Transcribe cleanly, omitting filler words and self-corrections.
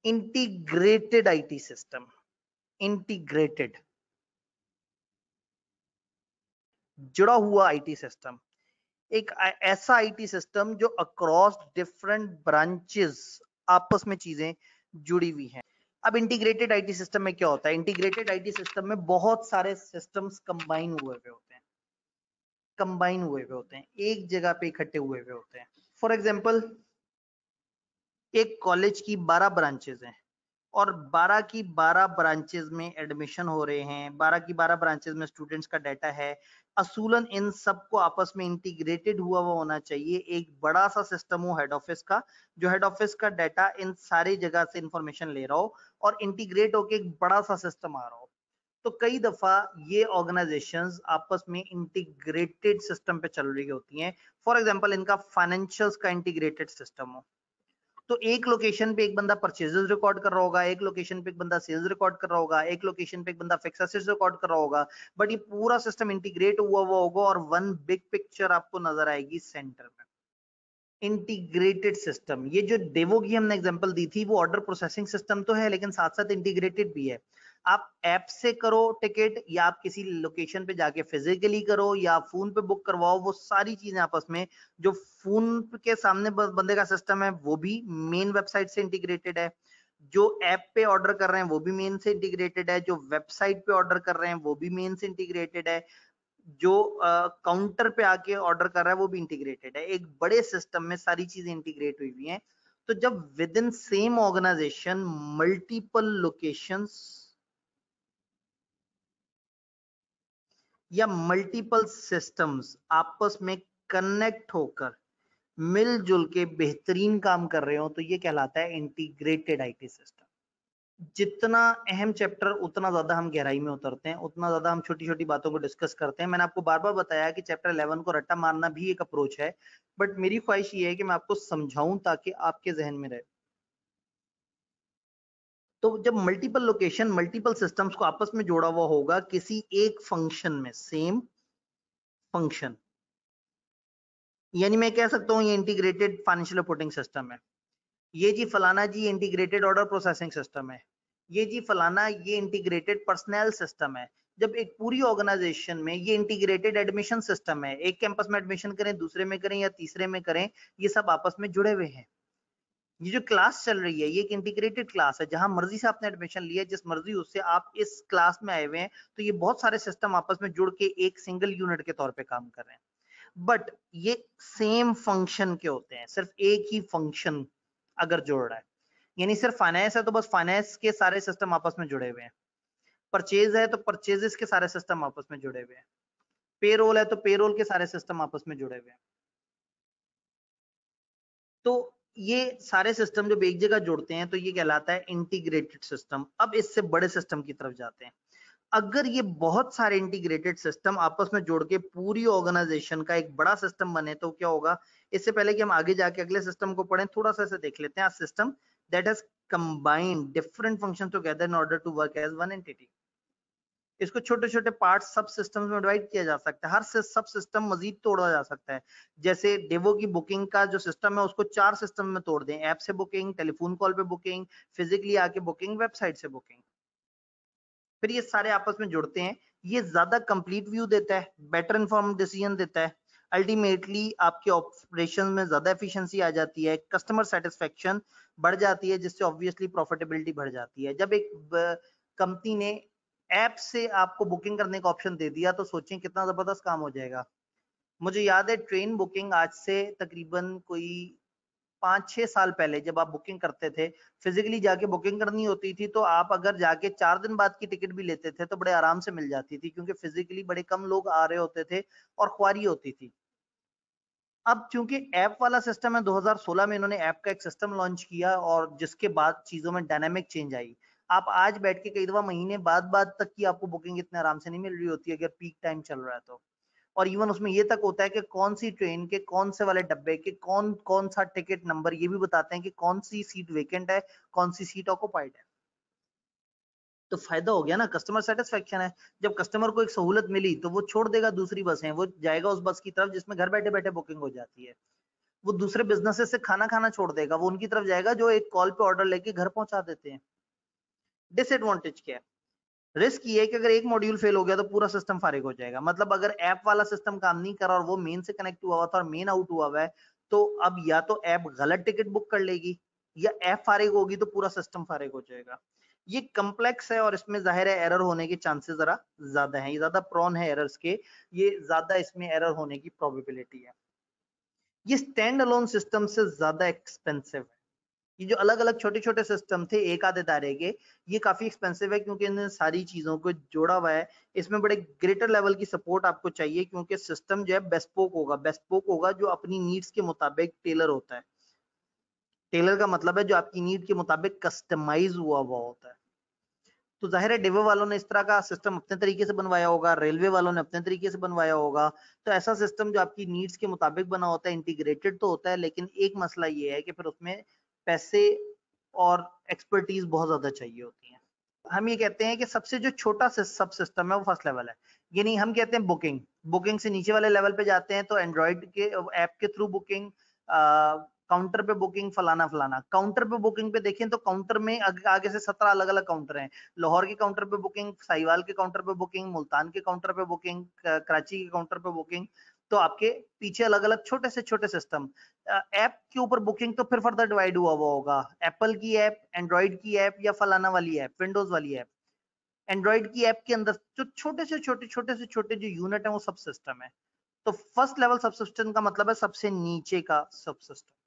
Integrated IT system, integrated जुड़ा हुआ IT system, एक ऐसा आईटी सिस्टम जो अक्रॉस डिफरेंट ब्रांचेस आपस में चीजें जुड़ी हुई हैं। अब इंटीग्रेटेड आईटी सिस्टम में क्या होता है? इंटीग्रेटेड आईटी सिस्टम में बहुत सारे सिस्टम्स कंबाइन हुए हुए होते हैं, कंबाइन हुए हुए होते हैं, एक जगह पे इकट्ठे हुए हुए होते हैं। फॉर एग्जांपल, एक कॉलेज की 12 ब्रांचेस हैं और 12 की 12 ब्रांचेस में एडमिशन हो रहे हैं, 12 की 12 ब्रांचेस में स्टूडेंट्स का डाटा है। असूलन इन सबको आपस में इंटीग्रेटेड हुआ होना चाहिए, एक बड़ा सा सिस्टम हो हेड ऑफिस का, जो हेड ऑफिस का डाटा इन सारी जगह से इंफॉर्मेशन ले रहा हो और इंटीग्रेट होकर एक बड़ा सा सिस्टम आ रहा हो। तो कई दफा ये ऑर्गेनाइजेशंस आपस में इंटीग्रेटेड सिस्टम पे चल रही होती हैं। फॉर एग्जांपल, इनका फाइनेंशियल्स का इंटीग्रेटेड सिस्टम हो, तो एक लोकेशन पे एक बंदा परचेजेस रिकॉर्ड कर रहा होगा, एक लोकेशन पे एक बंदा सेल्स रिकॉर्ड कर रहा होगा, एक लोकेशन पे एक बंदा फिक्स एसेट्स रिकॉर्ड कर रहा होगा, बट ये पूरा सिस्टम इंटीग्रेट हुआ हुआ होगा और वन बिग पिक्चर आपको नजर आएगी सेंटर में। इंटीग्रेटेड सिस्टम, ये जो डेवो की हमने एग्जांपल दी थी वो ऑर्डर प्रोसेसिंग सिस्टम तो है, लेकिन साथ साथ इंटीग्रेटेड भी है। आप ऐप से करो टिकट या आप किसी लोकेशन पे जाके फिजिकली करो या फोन पे बुक करवाओ, वो सारी चीजें आपस में, जो फोन के सामने बंदे का सिस्टम है वो भी मेन वेबसाइट से इंटीग्रेटेड है, जो ऐप पे ऑर्डर कर रहे हैं वो भी मेन से इंटीग्रेटेड है, जो वेबसाइट पे ऑर्डर कर रहे हैं वो भी मेन से इंटीग्रेटेड है, जो काउंटर पे आके ऑर्डर कर रहा है वो भी इंटीग्रेटेड है। एक बड़े सिस्टम में सारी चीजें इंटीग्रेट हुई हुई हैं। तो जब within same organisation multiple locations या मल्टीपल सिस्टम्स आपस में कनेक्ट होकर मिलजुल के बेहतरीन काम कर रहे हो, तो ये कहलाता है इंटीग्रेटेड आईटी सिस्टम। जितना अहम चैप्टर उतना ज्यादा हम गहराई में उतरते हैं, उतना ज्यादा हम छोटी छोटी बातों को डिस्कस करते हैं। मैंने आपको बार बार बताया कि चैप्टर 11 को रट्टा मारना भी एक अप्रोच है, बट मेरी ख्वाहिश ये है कि मैं आपको समझाऊं ताकि आपके जहन में रहे। तो जब मल्टीपल लोकेशन मल्टीपल सिस्टम्स को आपस में जोड़ा हुआ होगा किसी एक फंक्शन में, सेम फंक्शन, यानी मैं कह सकता हूं ये इंटीग्रेटेड फाइनेंशियल रिपोर्टिंग सिस्टम है, ये जी फलाना जी इंटीग्रेटेड ऑर्डर प्रोसेसिंग सिस्टम है, ये जी फलाना ये इंटीग्रेटेड पर्सनल सिस्टम है। जब एक पूरी ऑर्गेनाइजेशन में ये इंटीग्रेटेड एडमिशन सिस्टम है, एक कैंपस में एडमिशन करें, दूसरे में करें या तीसरे में करें, ये सब आपस में जुड़े हुए हैं। ये जो क्लास चल रही है ये एक इंटीग्रेटेड क्लास है, जहां मर्जी से आपने एडमिशन लिया, जिस मर्जी उससे आप इस क्लास में आए हुए हैं, तो ये बहुत सारे सिस्टम आपस में जुड़ के एक सिंगल यूनिट के तौर पे काम कर रहे हैं। बट ये सेम फंक्शन के होते हैं, सिर्फ एक ही फंक्शन अगर जोड़ रहा है, यानी सिर्फ फाइनेंस है तो बस फाइनेंस के सारे सिस्टम आपस में जुड़े हुए हैं, परचेज है तो परचेजेस के सारे सिस्टम आपस में जुड़े हुए हैं, पेरोल है तो पेरोल के सारे सिस्टम आपस में जुड़े हुए हैं। तो ये सारे सिस्टम जब एक जगह जुड़ते हैं तो ये कहलाता है इंटीग्रेटेड सिस्टम। अब इससे बड़े सिस्टम की तरफ जाते हैं। अगर ये बहुत सारे इंटीग्रेटेड सिस्टम आपस में जोड़ के पूरी ऑर्गेनाइजेशन का एक बड़ा सिस्टम बने तो क्या होगा? इससे पहले कि हम आगे जाके अगले सिस्टम को पढ़ें, थोड़ा सा इसे देख लेते हैं। System that has combined different functions together in order to work as one entity. इसको छोटे छोटे पार्ट सब सिस्टम्स में डिवाइड किया जा सकता है, हर सब सिस्टम मजीद तोड़ा जा सकता है। जैसे डेवो की बुकिंग का जो सिस्टम है उसको 4 सिस्टम में तोड़ दें, ऐप से बुकिंग, टेलीफोन कॉल पे बुकिंग, फिजिकली आके बुकिंग, वेबसाइट से बुकिंग। फिर ये सारे आपस में जुड़ते हैं, ये ज्यादा कंप्लीट व्यू देता है, बेटर इन्फॉर्म डिसीजन देता है, अल्टीमेटली आपके ऑपरेशन में ज्यादा एफिशिएंसी आ जाती है, कस्टमर सेटिस्फेक्शन बढ़ जाती है, जिससे ऑब्वियसली प्रॉफिटेबिलिटी बढ़ जाती है। जब एक कंपनी ने ऐप से आपको बुकिंग करने का ऑप्शन दे दिया तो सोचें कितना जबरदस्त काम हो जाएगा। मुझे याद है ट्रेन बुकिंग आज से तकरीबन कोई 5-6 साल पहले जब आप बुकिंग करते थे, फिजिकली जाके बुकिंग करनी होती थी, तो आप अगर जाके 4 दिन बाद की टिकट भी लेते थे तो बड़े आराम से मिल जाती थी, क्योंकि फिजिकली बड़े कम लोग आ रहे होते थे और ख्वारी होती थी। अब चूंकि ऐप वाला सिस्टम है, 2016 में इन्होंने ऐप का एक सिस्टम लॉन्च किया और जिसके बाद चीजों में डायनामिक चेंज आई। आप आज बैठ के कई दफा महीने बाद तक की आपको बुकिंग इतने आराम से नहीं मिल रही होती अगर पीक टाइम चल रहा है तो। और इवन उसमें ये तक होता है कि कौन सी ट्रेन के कौन से वाले डब्बे के कौन कौन सा टिकट नंबर, ये भी बताते हैं कि कौन सी सीट वेकेंट है, कौन सी सीट ऑक्युपाइड है। तो फायदा हो गया ना, कस्टमर सेटिस्फेक्शन है। जब कस्टमर को एक सहूलत मिली तो वो छोड़ देगा दूसरी बसें, वो जाएगा उस बस की तरफ जिसमें घर बैठे बैठे बुकिंग हो जाती है। वो दूसरे बिजनेसेस से खाना खाना छोड़ देगा, वो उनकी तरफ जाएगा जो एक कॉल पे ऑर्डर लेके घर पहुंचा देते हैं। डिसएडवांटेज क्या है? रिस्क ये है कि अगर एक मॉड्यूल फेल हो गया तो पूरा सिस्टम फारिग हो जाएगा। मतलब अगर ऐप वाला सिस्टम काम नहीं कर रहा और वो मेन से कनेक्ट हुआ हुआ था और मेन आउट हुआ हुआ है, तो अब या तो ऐप गलत टिकट बुक कर लेगी या ऐप फारिग होगी तो पूरा सिस्टम फारिग हो जाएगा। ये कम्प्लेक्स है और इसमें जाहिर है एरर होने के चांसेस जरा ज्यादा हैं, ये ज्यादा प्रोन है एरर्स के, ये ज्यादा इसमें एरर होने की प्रोबेबिलिटी है। ये स्टैंड अलोन सिस्टम से ज्यादा एक्सपेंसिव है। ये जो अलग अलग छोटे छोटे सिस्टम थे एक आधे दायरे के, ये काफी एक्सपेंसिव है क्योंकि इन सारी चीजों को जोड़ा हुआ है। इसमें बड़े ग्रेटर लेवल की सपोर्ट आपको चाहिए क्योंकि सिस्टम जो है बेस्पोक होगा जो अपनी नीड्स के मुताबिक टेलर होता है। टेलर का मतलब है जो आपकी नीड के मुताबिक कस्टमाइज हुआ हुआ होता है। तो जाहिर है डिवो वालों ने इस तरह का सिस्टम अपने तरीके से बनवाया होगा, रेलवे वालों ने अपने तरीके से बनवाया होगा। तो ऐसा सिस्टम जो आपकी नीड्स के मुताबिक बना होता है, इंटीग्रेटेड तो होता है, लेकिन एक मसला ये है कि फिर उसमें पैसे और एक्सपर्टीज बहुत ज्यादा चाहिए होती है। हम ये कहते हैं कि सबसे जो छोटा सब सिस्टम है वो फर्स्ट लेवल है। ये नहीं, हम कहते हैं बुकिंग, बुकिंग से नीचे वाले लेवल पे जाते हैं तो एंड्रॉइड के ऐप के थ्रू बुकिंग, काउंटर पे बुकिंग, फलाना फलाना। काउंटर पे बुकिंग पे देखें तो काउंटर में आगे से 17 अलग अलग काउंटर हैं। लाहौर के काउंटर पे बुकिंग, साहिवाल के काउंटर पे बुकिंग, मुल्तान के काउंटर पे बुकिंग, कराची के काउंटर पे बुकिंग। तो आपके पीछे अलग अलग छोटे से छोटे सिस्टम। ऐप के ऊपर बुकिंग तो फिर फर्दर डिवाइड हुआ हुआ होगा, एप्पल की ऐप, एंड्रॉइड की ऐप या फलाना वाली ऐप, विंडोज वाली ऐप। एंड्रॉइड की ऐप के अंदर जो छोटे से छोटे जो यूनिट है वो सब सिस्टम है। तो फर्स्ट लेवल सब सिस्टम का मतलब है सबसे नीचे का सब सिस्टम।